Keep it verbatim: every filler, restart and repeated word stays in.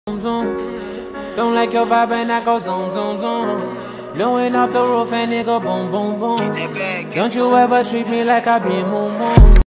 zoom. Don't like your vibe and I go zoom, zoom, zoom. Blowing up the roof and nigga boom, boom, boom. Don't you ever treat me like I be moon, moon.